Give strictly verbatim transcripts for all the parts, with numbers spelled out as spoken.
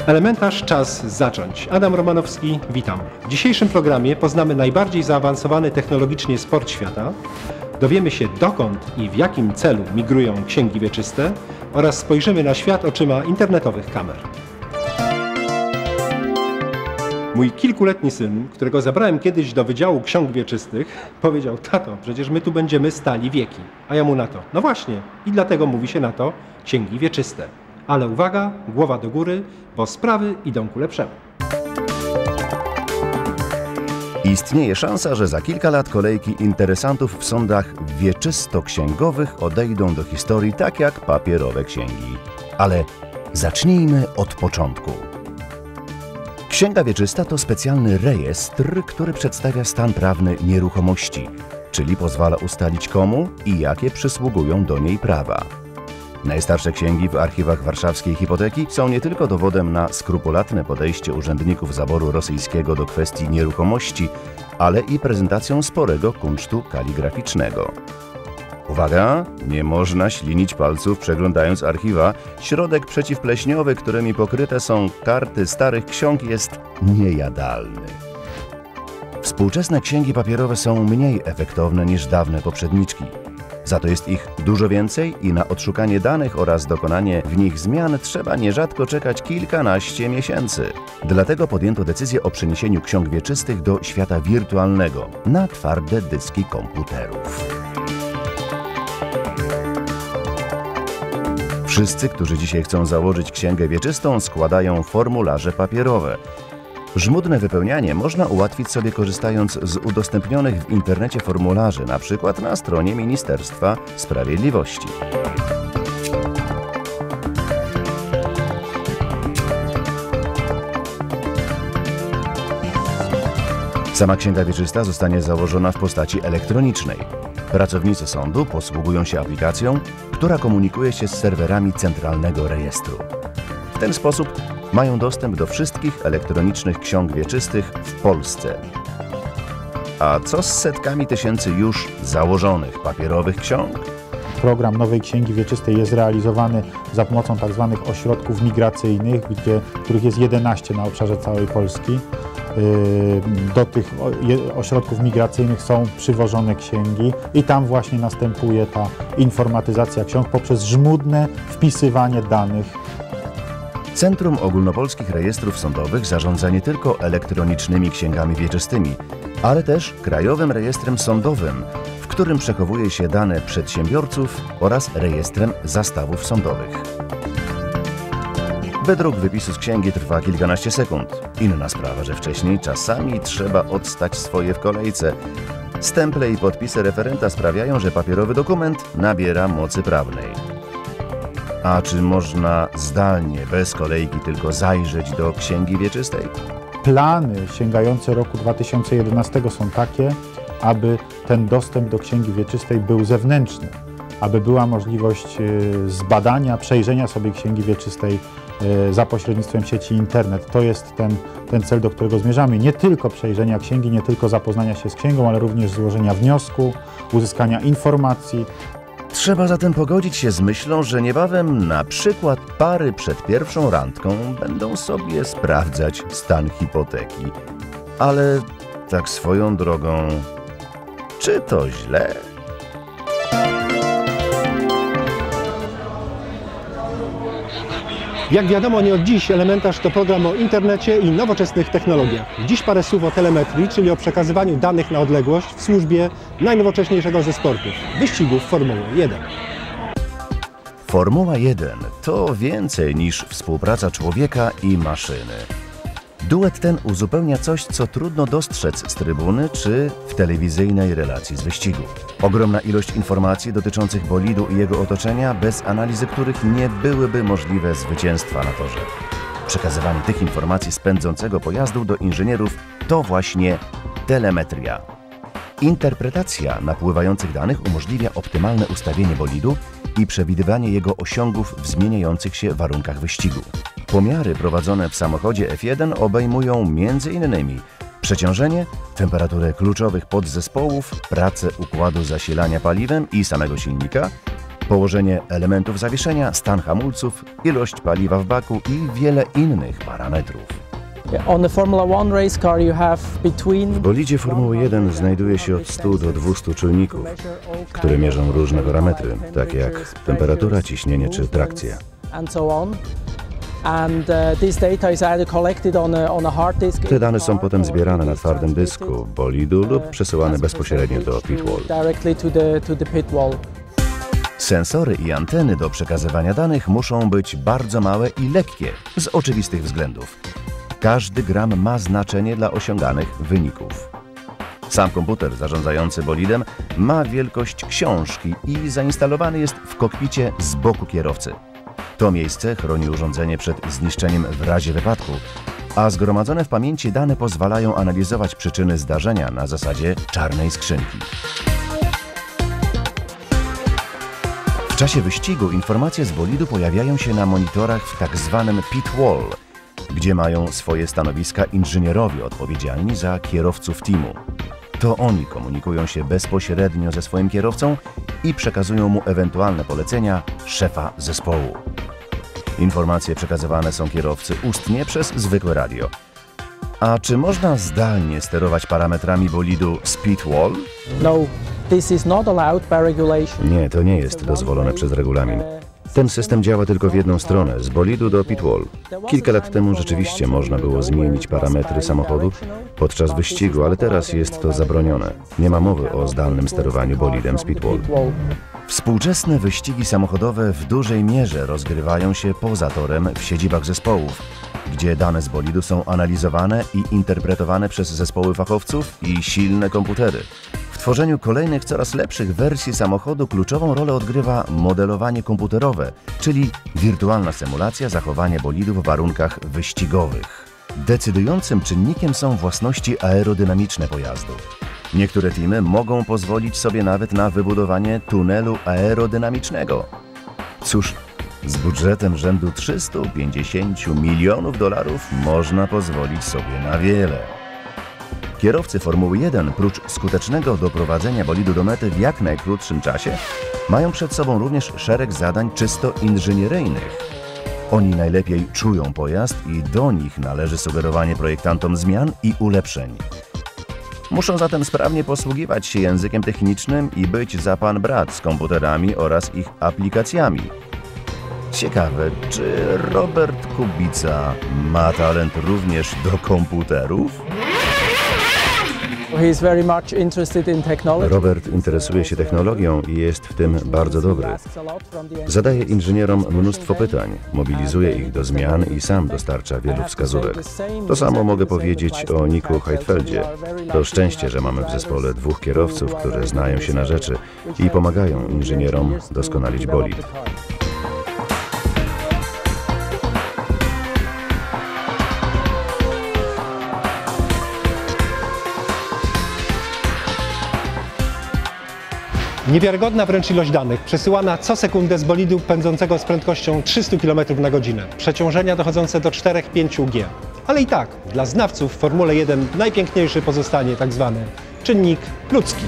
Elementarz, czas zacząć. Adam Romanowski, witam. W dzisiejszym programie poznamy najbardziej zaawansowany technologicznie sport świata, dowiemy się, dokąd i w jakim celu migrują księgi wieczyste oraz spojrzymy na świat oczyma internetowych kamer. Mój kilkuletni syn, którego zabrałem kiedyś do Wydziału Ksiąg Wieczystych, powiedział: tato, przecież my tu będziemy stali wieki. A ja mu na to: no właśnie, i dlatego mówi się na to księgi wieczyste. Ale uwaga, głowa do góry, bo sprawy idą ku lepszemu. Istnieje szansa, że za kilka lat kolejki interesantów w sądach wieczysto-księgowych odejdą do historii tak jak papierowe księgi. Ale zacznijmy od początku. Księga wieczysta to specjalny rejestr, który przedstawia stan prawny nieruchomości, czyli pozwala ustalić, komu i jakie przysługują do niej prawa. Najstarsze księgi w archiwach warszawskiej hipoteki są nie tylko dowodem na skrupulatne podejście urzędników zaboru rosyjskiego do kwestii nieruchomości, ale i prezentacją sporego kunsztu kaligraficznego. Uwaga! Nie można ślinić palców przeglądając archiwa. Środek przeciwpleśniowy, którymi pokryte są karty starych ksiąg, jest niejadalny. Współczesne księgi papierowe są mniej efektowne niż dawne poprzedniczki. Za to jest ich dużo więcej i na odszukanie danych oraz dokonanie w nich zmian trzeba nierzadko czekać kilkanaście miesięcy. Dlatego podjęto decyzję o przeniesieniu ksiąg wieczystych do świata wirtualnego na twarde dyski komputerów. Wszyscy, którzy dzisiaj chcą założyć księgę wieczystą, składają formularze papierowe. Żmudne wypełnianie można ułatwić sobie korzystając z udostępnionych w internecie formularzy, na przykład na stronie Ministerstwa Sprawiedliwości. Sama księga wieczysta zostanie założona w postaci elektronicznej. Pracownicy sądu posługują się aplikacją, która komunikuje się z serwerami centralnego rejestru. W ten sposób mają dostęp do wszystkich elektronicznych ksiąg wieczystych w Polsce. A co z setkami tysięcy już założonych papierowych ksiąg? Program Nowej Księgi Wieczystej jest realizowany za pomocą tzw. ośrodków migracyjnych, gdzie, których jest jedenaście na obszarze całej Polski. Do tych ośrodków migracyjnych są przywożone księgi i tam właśnie następuje ta informatyzacja ksiąg poprzez żmudne wpisywanie danych. Centrum Ogólnopolskich Rejestrów Sądowych zarządza nie tylko elektronicznymi księgami wieczystymi, ale też Krajowym Rejestrem Sądowym, w którym przechowuje się dane przedsiębiorców, oraz rejestrem zastawów sądowych. Wydruk wypisu z księgi trwa kilkanaście sekund. Inna sprawa, że wcześniej czasami trzeba odstać swoje w kolejce. Stemple i podpisy referenta sprawiają, że papierowy dokument nabiera mocy prawnej. A czy można zdalnie, bez kolejki, tylko zajrzeć do księgi wieczystej? Plany sięgające roku dwa tysiące jedenastego są takie, aby ten dostęp do księgi wieczystej był zewnętrzny, aby była możliwość zbadania, przejrzenia sobie księgi wieczystej za pośrednictwem sieci internet. To jest ten, ten cel, do którego zmierzamy. Nie tylko przejrzenia księgi, nie tylko zapoznania się z księgą, ale również złożenia wniosku, uzyskania informacji. Trzeba zatem pogodzić się z myślą, że niebawem na przykład pary przed pierwszą randką będą sobie sprawdzać stan hipoteki. Ale tak swoją drogą, czy to źle? Jak wiadomo, nie od dziś Elementarz to program o internecie i nowoczesnych technologiach. Dziś parę słów o telemetrii, czyli o przekazywaniu danych na odległość w służbie najnowocześniejszego ze sportów – wyścigów Formuły jeden. Formuła jeden to więcej niż współpraca człowieka i maszyny. Duet ten uzupełnia coś, co trudno dostrzec z trybuny czy w telewizyjnej relacji z wyścigu. Ogromna ilość informacji dotyczących bolidu i jego otoczenia, bez analizy których nie byłyby możliwe zwycięstwa na torze. Przekazywanie tych informacji z pędzącego pojazdu do inżynierów to właśnie telemetria. Interpretacja napływających danych umożliwia optymalne ustawienie bolidu i przewidywanie jego osiągów w zmieniających się warunkach wyścigu. Pomiary prowadzone w samochodzie F jeden obejmują między innymi przeciążenie, temperaturę kluczowych podzespołów, pracę układu zasilania paliwem i samego silnika, położenie elementów zawieszenia, stan hamulców, ilość paliwa w baku i wiele innych parametrów. W bolidzie Formuły jeden znajduje się od stu do dwustu czujników, które mierzą różne parametry, takie jak temperatura, ciśnienie czy trakcja. Te dane są potem zbierane na twardym dysku bolidu lub przesyłane bezpośrednio do pitwall. Sensory i anteny do przekazywania danych muszą być bardzo małe i lekkie z oczywistych względów. Każdy gram ma znaczenie dla osiąganych wyników. Sam komputer zarządzający bolidem ma wielkość książki i zainstalowany jest w kokpicie z boku kierowcy. To miejsce chroni urządzenie przed zniszczeniem w razie wypadku, a zgromadzone w pamięci dane pozwalają analizować przyczyny zdarzenia na zasadzie czarnej skrzynki. W czasie wyścigu informacje z bolidu pojawiają się na monitorach w tak zwanym pit wall, gdzie mają swoje stanowiska inżynierowie odpowiedzialni za kierowców teamu. To oni komunikują się bezpośrednio ze swoim kierowcą i przekazują mu ewentualne polecenia szefa zespołu. Informacje przekazywane są kierowcy ustnie przez zwykłe radio. A czy można zdalnie sterować parametrami bolidu z pit wall? Nie, to nie jest dozwolone przez regulamin. Ten system działa tylko w jedną stronę, z bolidu do pit wall. Kilka lat temu rzeczywiście można było zmienić parametry samochodu podczas wyścigu, ale teraz jest to zabronione. Nie ma mowy o zdalnym sterowaniu bolidem z pit wall. Współczesne wyścigi samochodowe w dużej mierze rozgrywają się poza torem w siedzibach zespołów, gdzie dane z bolidu są analizowane i interpretowane przez zespoły fachowców i silne komputery. W tworzeniu kolejnych, coraz lepszych wersji samochodu kluczową rolę odgrywa modelowanie komputerowe, czyli wirtualna symulacja zachowania bolidu w warunkach wyścigowych. Decydującym czynnikiem są własności aerodynamiczne pojazdu. Niektóre teamy mogą pozwolić sobie nawet na wybudowanie tunelu aerodynamicznego. Cóż, z budżetem rzędu trzystu pięćdziesięciu milionów dolarów można pozwolić sobie na wiele. Kierowcy Formuły jeden, prócz skutecznego doprowadzenia bolidu do mety w jak najkrótszym czasie, mają przed sobą również szereg zadań czysto inżynieryjnych. Oni najlepiej czują pojazd i do nich należy sugerowanie projektantom zmian i ulepszeń. Muszą zatem sprawnie posługiwać się językiem technicznym i być za pan brat z komputerami oraz ich aplikacjami. Ciekawe, czy Robert Kubica ma talent również do komputerów? Robert interesuje się technologią i jest w tym bardzo dobry. Zadaje inżynierom mnóstwo pytań, mobilizuje ich do zmian i sam dostarcza wielu wskazówek. To samo mogę powiedzieć o Niku Heidfeldzie. To szczęście, że mamy w zespole dwóch kierowców, którzy znają się na rzeczy i pomagają inżynierom doskonalić bolid. Niewiarygodna wręcz ilość danych, przesyłana co sekundę z bolidu pędzącego z prędkością trzysta kilometrów na godzinę. Przeciążenia dochodzące do czterech do pięciu G. Ale i tak, dla znawców w Formule jeden najpiękniejszy pozostanie tak zwany czynnik ludzki.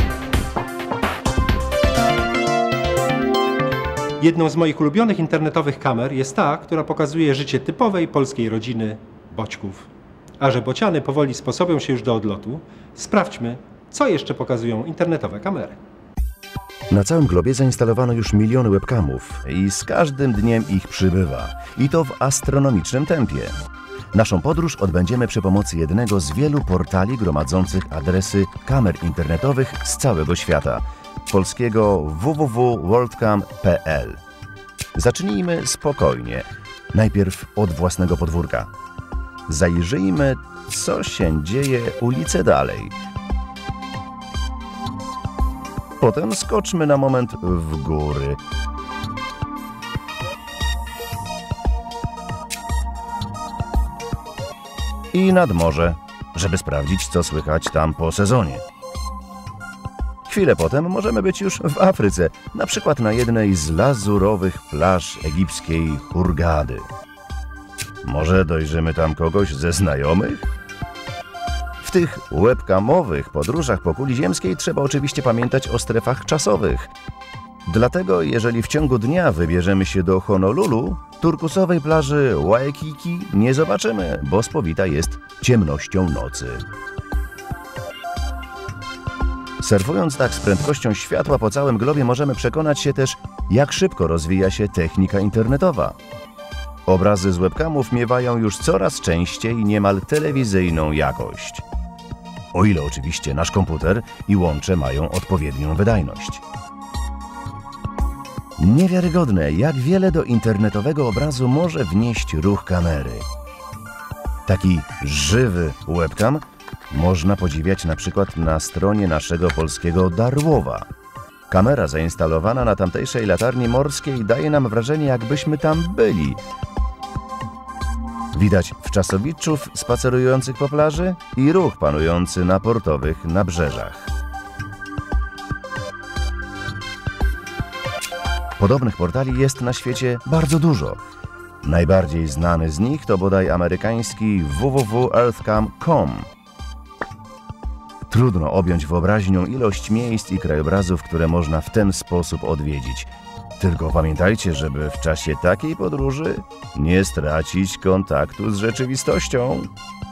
Jedną z moich ulubionych internetowych kamer jest ta, która pokazuje życie typowej polskiej rodziny Boćków. A że bociany powoli sposobią się już do odlotu, sprawdźmy, co jeszcze pokazują internetowe kamery. Na całym globie zainstalowano już miliony webcamów i z każdym dniem ich przybywa. I to w astronomicznym tempie. Naszą podróż odbędziemy przy pomocy jednego z wielu portali gromadzących adresy kamer internetowych z całego świata. Polskiego w w w kropka worldcam kropka p l. Zacznijmy spokojnie. Najpierw od własnego podwórka. Zajrzyjmy, co się dzieje ulicę dalej. Potem skoczmy na moment w góry. I nad morze, żeby sprawdzić, co słychać tam po sezonie. Chwilę potem możemy być już w Afryce, na przykład na jednej z lazurowych plaż egipskiej Hurgady. Może dojrzymy tam kogoś ze znajomych? W tych webcamowych podróżach po kuli ziemskiej trzeba oczywiście pamiętać o strefach czasowych. Dlatego, jeżeli w ciągu dnia wybierzemy się do Honolulu, turkusowej plaży Waikiki nie zobaczymy, bo spowita jest ciemnością nocy. Surfując tak z prędkością światła po całym globie możemy przekonać się też, jak szybko rozwija się technika internetowa. Obrazy z webcamów miewają już coraz częściej niemal telewizyjną jakość. O ile oczywiście nasz komputer i łącze mają odpowiednią wydajność. Niewiarygodne, jak wiele do internetowego obrazu może wnieść ruch kamery. Taki żywy webcam można podziwiać na przykład na stronie naszego polskiego Darłowa. Kamera zainstalowana na tamtejszej latarni morskiej daje nam wrażenie, jakbyśmy tam byli. Widać wczasowiczów spacerujących po plaży i ruch panujący na portowych nabrzeżach. Podobnych portali jest na świecie bardzo dużo. Najbardziej znany z nich to bodaj amerykański w w w kropka earthcam kropka com. Trudno objąć wyobraźnią ilość miejsc i krajobrazów, które można w ten sposób odwiedzić. Tylko pamiętajcie, żeby w czasie takiej podróży nie stracić kontaktu z rzeczywistością.